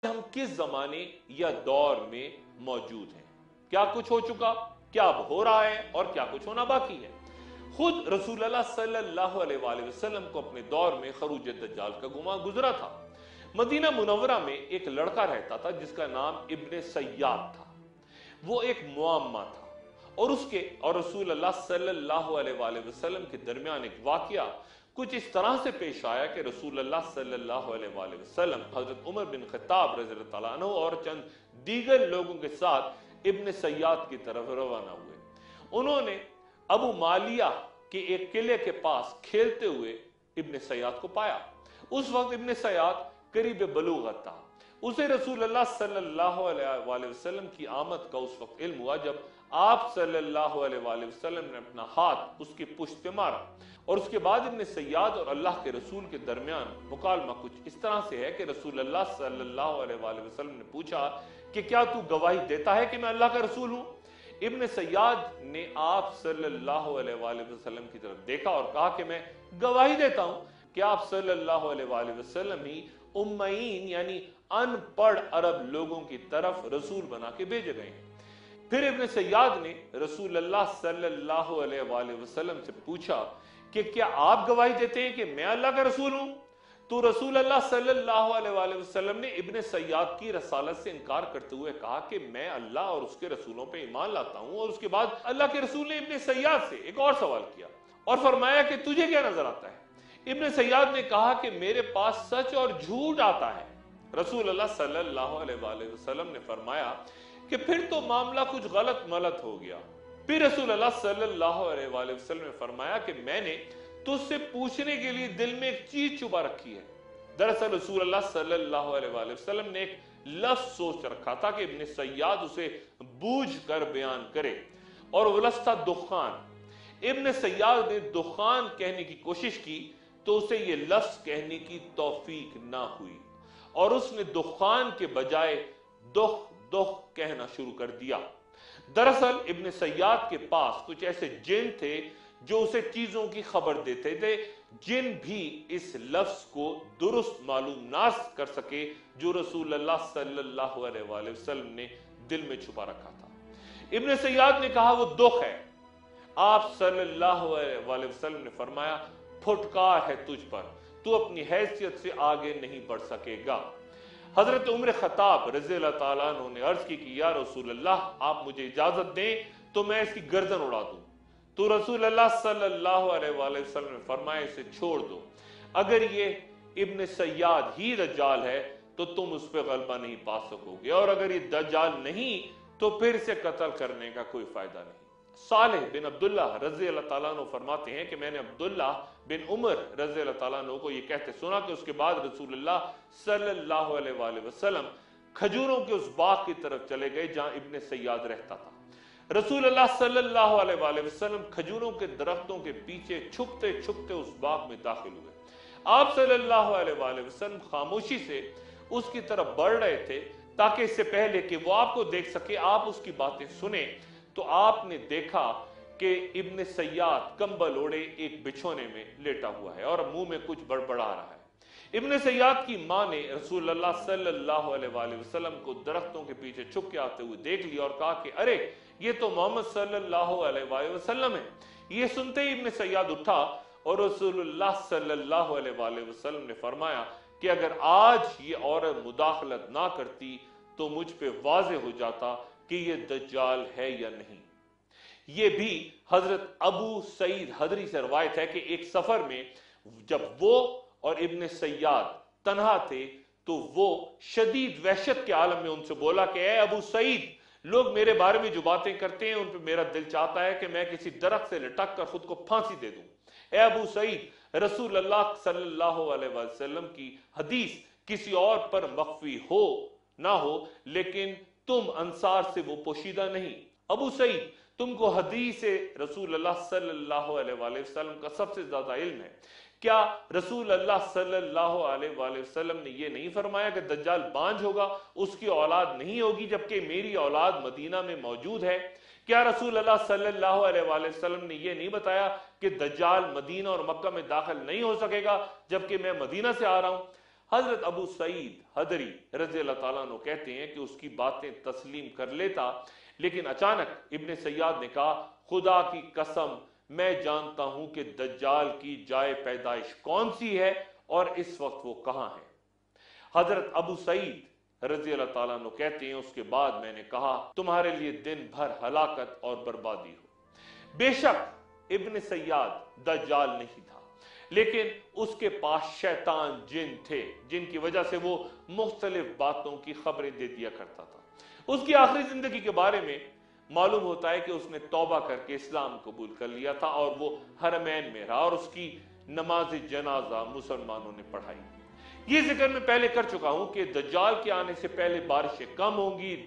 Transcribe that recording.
ہم کس زمانے یا دور میں موجود ہیں، کیا کچھ ہو چکا، کیا اب ہو رہا ہے اور کیا کچھ ہونا باقی ہے۔ خود رسول اللہ صلی اللہ علیہ وآلہ وسلم کو اپنے دور میں خروج دجال کا گمان گزرا تھا۔ مدینہ منورہ میں ایک لڑکا رہتا تھا جس کا نام ابن سیاد تھا۔ وہ ایک معمہ تھا اور رسول اللہ صلی اللہ علیہ وآلہ وسلم کے درمیان ایک واقعہ کچھ اس طرح سے پیش آیا کہ رسول اللہ صلی اللہ علیہ وآلہ وسلم حضرت عمر بن خطاب رضی اللہ تعالیٰ عنہ اور چند دیگر لوگوں کے ساتھ ابن سیاد کی طرف روانہ ہوئے۔ انہوں نے ابو مالیہ کے ایک قلعے کے پاس کھیلتے ہوئے ابن سیاد کو پایا۔ اس وقت ابن سیاد قریب بلوغت تھا۔ اسے رسول اللہ صلی اللہ علیہ وآلہ وسلم کی آمد کا اس وقت علم ہوا جب آپ صلی اللہ علیہ وآلہ وسلم نے اپنا ہاتھ اس کی پشت پہ مارا، اور اس کے بعد ابن سیاد اور اللہ کے رسول کے درمیان مکالمہ کچھ اس طرح سے ہے کہ رسول اللہ صلی اللہ علیہ وآلہ وسلم نے پوچھا کہ کیا تو گواہی دیتا ہے کہ میں اللہ کا رسول ہوں؟ ابن سیاد نے آپ صلی اللہ علیہ وآلہ وسلم کی طرف دیکھا اور کہا کہ میں گواہی دیتا ہوں کہ آپ صلی اللہ علیہ وآلہ وسلم ہی امیین یعنی ان پڑھ عرب لوگوں کی طرف رسول بنا کے بھیجے گئے ہیں۔ پھر ابن سیاد نے رسول اللہ صلی اللہ علیہ وآلہ وسلم سے پوچھا کہ کیا آپ گواہی دیتے ہیں کہ میں اللہ کا رسول ہوں؟ تو رسول اللہ صلی اللہ علیہ وآلہ وسلم نے ابن سیاد کی رسالت سے انکار کرتے ہوئے کہا کہ میں اللہ اور اس کے رسولوں پہ ایمان لاتا ہوں، اور اس کے بعد اللہ کے رسول نے ابن سیاد سے ایک اور سوال کیا اور فرمایا کہ تجھے کیا نظر آتا ہے؟ ابن سیاد نے کہا کہ میرے پاس سچ اور جھوٹ آتا ہے۔ رسول اللہ صلی اللہ علیہ وآلہ وسلم نے فرمایا کہ پھر تو معاملہ کچھ غلط ملت ہو گیا۔ پھر رسول اللہ صلی اللہ علیہ وآلہ وسلم نے فرمایا کہ میں نے تجھ سے پوچھنے کے لیے دل میں ایک چیز چھپا رکھی ہے۔ دراصل رسول اللہ صلی اللہ علیہ وآلہ وسلم نے ایک لفظ سوچ رکھا تھا کہ ابن سیاد اسے بوجھ کر بیان کرے، اور وہ لفظ تھا دخان۔ ابن سیاد نے دخان کہنے کی کوشش کی تو اسے یہ لفظ کہنے کی توفیق نہ ہوئی، اور اس نے دخان کے بجائے دخ دخ کہنا شروع کر دیا۔ دراصل ابن سیاد کے پاس کچھ ایسے جن تھے جو اسے چیزوں کی خبر دیتے تھے، جن بھی اس لفظ کو درست معلوم نہ کر سکے جو رسول اللہ صلی اللہ علیہ وآلہ وسلم نے دل میں چھپا رکھا تھا۔ ابن سیاد نے کہا وہ دخ ہے۔ آپ صلی اللہ علیہ وآلہ وسلم نے فرمایا پھٹکار ہے تجھ پر، تو اپنی حیثیت سے آگے نہیں بڑھ سکے گا۔ حضرت عمر خطاب رضی اللہ تعالیٰ عنہ نے عرض کی کہ یا رسول اللہ آپ مجھے اجازت دیں تو میں اس کی گردن اڑا دوں۔ تو رسول اللہ صلی اللہ علیہ وآلہ وسلم نے فرمایا اسے چھوڑ دو، اگر یہ ابن سیاد ہی دجال ہے تو تم اس پہ غلبہ نہیں پا سکو گے، اور اگر یہ دجال نہیں تو پھر اسے قتل کرنے کا کوئی فائدہ نہیں۔ صالح بن عبداللہ رضی اللہ تعالیٰ عنہ فرماتے ہیں کہ میں نے عبداللہ بن عمر رضی اللہ تعالیٰ عنہ کو یہ کہتے سنا کہ اس کے بعد رسول اللہ صلی اللہ علیہ وآلہ وسلم کھجوروں کے اس باغ کی طرف چلے گئے جہاں ابن سیاد رہتا تھا۔ رسول اللہ صلی اللہ علیہ وآلہ وسلم کھجوروں کے درختوں کے پیچھے چھپتے چھپتے اس باغ میں داخل ہوئے۔ آپ صلی اللہ علیہ وآلہ وسلم خاموشی سے اس کی طرف بڑھ رہے تھے تاکہ اس سے پہلے کہ وہ آپ کو دیکھ سکے آپ اس کی باتیں سنیں، تو آپ نے دیکھا کہ ابن سیاد کمبل اوڑے ایک بچھونے میں لیٹا ہوا ہے اور منہ میں کچھ بڑبڑا رہا ہے۔ ابن سیاد کی ماں نے رسول اللہ صلی اللہ علیہ وآلہ وسلم کو درختوں کے پیچھے چھپ کے آتے ہوئے دیکھ لیا اور کہا کہ ارے یہ تو محمد صلی اللہ علیہ وآلہ وسلم ہے۔ یہ سنتے ہی ابن سیاد اٹھا اور رسول اللہ صلی اللہ علیہ وآلہ وسلم نے فرمایا کہ اگر آج یہ عورت مداخلت نہ کرتی تو مجھ پہ واضح ہو جاتا کہ یہ دجال ہے یا نہیں۔ یہ بھی حضرت ابو سعید حضری سے روایت ہے کہ ایک سفر میں جب وہ اور ابن سیاد تنہا تھے تو وہ شدید وحشت کے عالم میں ان سے بولا کہ اے ابو سعید، لوگ میرے بارے میں جو باتیں کرتے ہیں ان پہ میرا دل چاہتا ہے کہ میں کسی درخت سے لٹک کر خود کو پھانسی دے دوں۔ اے ابو سعید، رسول اللہ صلی اللہ علیہ وسلم کی حدیث کسی اور پر مخفی ہو نہ ہو، لیکن تم انصار سے وہ پوشیدہ نہیں۔ ابو سعید، تم کو حدیث رسول اللہ صلی اللہ علیہ وآلہ وسلم کا سب سے زیادہ علم ہے، کیا رسول اللہ صلی اللہ علیہ وآلہ وسلم نے یہ نہیں فرمایا کہ دجال بانجھ ہوگا، اس کی اولاد نہیں ہوگی جبکہ میری اولاد مدینہ میں موجود ہے؟ کیا رسول اللہ صلی اللہ علیہ وآلہ وسلم نے یہ نہیں بتایا کہ دجال مدینہ اور مکہ میں داخل نہیں ہو سکے گا جبکہ میں مدینہ سے آ رہا ہوں؟ حضرت ابو سعید حدری رضی اللہ تعالیٰ عنہ کہتے ہیں کہ اس کی باتیں تسلیم کر لیتا، لیکن اچانک ابن سیاد نے کہا خدا کی قسم میں جانتا ہوں کہ دجال کی جائے پیدائش کون سی ہے اور اس وقت وہ کہاں ہے۔ حضرت ابو سعید رضی اللہ تعالیٰ عنہ کہتے ہیں اس کے بعد میں نے کہا تمہارے لیے دن بھر ہلاکت اور بربادی ہو۔ بے شک ابن سیاد دجال نہیں تھا، لیکن اس کے پاس شیطان جن تھے جن کی وجہ سے وہ مختلف باتوں کی خبریں دے دیا کرتا تھا۔ اس کی آخری زندگی کے بارے میں معلوم ہوتا ہے کہ اس نے توبہ کر کے اسلام قبول کر لیا تھا اور وہ حرمین میں رہا اور اس کی نماز جنازہ مسلمانوں نے پڑھائی۔ یہ ذکر میں پہلے کر چکا ہوں کہ دجال کے آنے سے پہلے بارشیں کم ہوں گی،